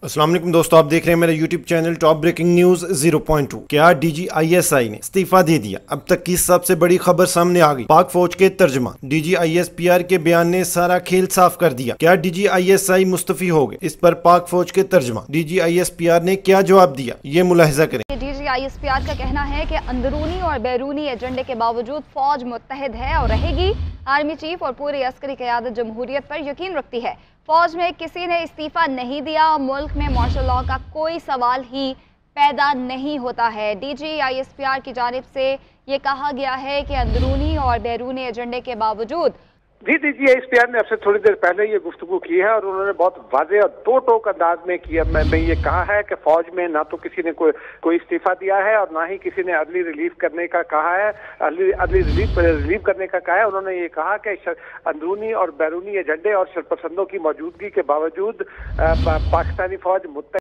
अस्सलाम वालेकुम दोस्तों, आप देख रहे हैं मेरा YouTube channel top breaking news 0.2। क्या DGISI ने इस्तीफा दे दिया? अब तक की सबसे बड़ी खबर सामने आ गई। पाक फौज के तर्जमा DGISPR के बयान ने सारा खेल साफ कर दिया। क्या DGISI मुस्तफी हो गए? इस पर पाक फौज के तर्जमा DGISPR ने क्या जवाब दिया, ये मुलाहिजा करें। DGISPR का कहना है कि अंदरूनी और बैरूनी एजेंडे के बावजूद फौज मुत्तहिद है और रहेगी। आर्मी चीफ और पूरी अस्करी क़यादत जमहूरियत पर यकीन रखती है। फौज में किसी ने इस्तीफा नहीं दिया और मुल्क में मार्शल लॉ का कोई सवाल ही पैदा नहीं होता है। DGISPR की जानिब से ये कहा गया है कि अंदरूनी और बैरूनी एजेंडे के बावजूद DGISPR ने अब से थोड़ी देर पहले ये गुफ्तगू की है और उन्होंने बहुत वाज़ेह और दो टोक अंदाज में किया मैं ये कहा है कि फौज में ना तो किसी ने कोई इस्तीफा दिया है और ना ही किसी ने अर्ली रिलीफ करने का कहा है, अर्ली रिलीव करने का कहा है। उन्होंने ये कहा कि अंदरूनी और बैरूनी एजेंडे और शरपसंदों की मौजूदगी के बावजूद पाकिस्तानी फौज